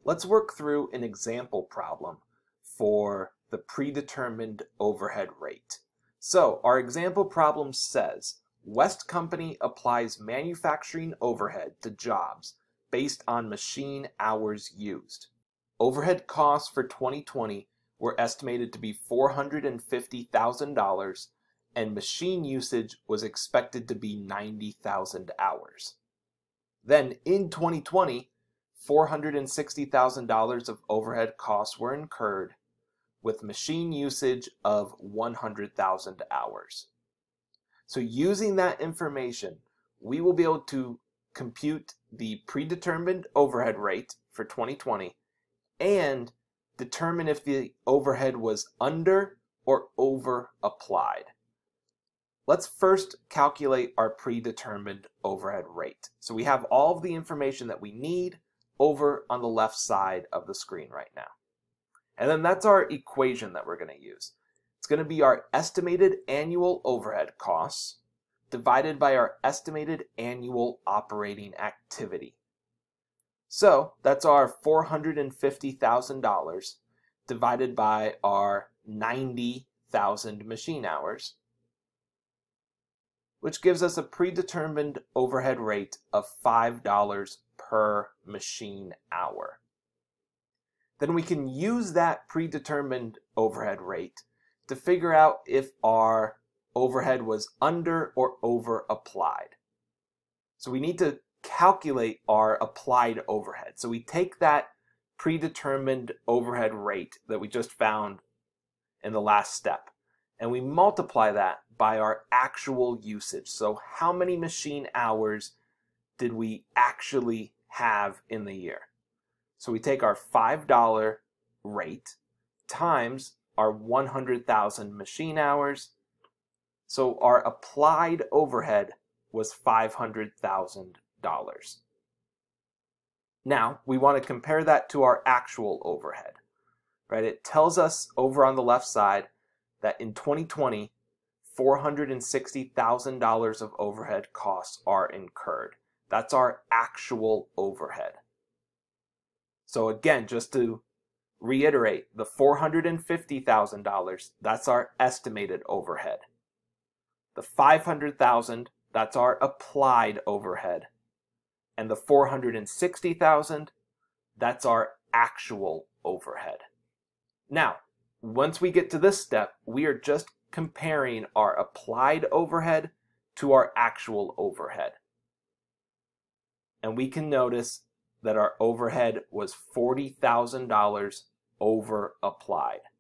Let's work through an example problem for the predetermined overhead rate. So our example problem says, West Company applies manufacturing overhead to jobs based on machine hours used. Overhead costs for 2020 were estimated to be $450,000 and machine usage was expected to be 90,000 hours. Then in 2020, $460,000 of overhead costs were incurred with machine usage of 100,000 hours. So using that information, we will be able to compute the predetermined overhead rate for 2020 and determine if the overhead was under or over applied. Let's first calculate our predetermined overhead rate. So we have all of the information that we need over on the left side of the screen right now. And then that's our equation that we're going to use. It's going to be our estimated annual overhead costs divided by our estimated annual operating activity. So that's our $450,000 divided by our 90,000 machine hours, which gives us a predetermined overhead rate of $5 per machine hour. Then we can use that predetermined overhead rate to figure out if our overhead was under or over applied. So we need to calculate our applied overhead. So we take that predetermined overhead rate that we just found in the last step and we multiply that by our actual usage. So how many machine hours did we actually have in the year? So we take our $5 rate times our 100,000 machine hours. So our applied overhead was $500,000. Now we want to compare that to our actual overhead, right? It tells us over on the left side that in 2020, $460,000 of overhead costs are incurred. That's our actual overhead. So again, just to reiterate, the $450,000, that's our estimated overhead. The $500,000, that's our applied overhead. And the $460,000, that's our actual overhead. Now, once we get to this step, we are just comparing our applied overhead to our actual overhead. And we can notice that our overhead was $40,000 over applied.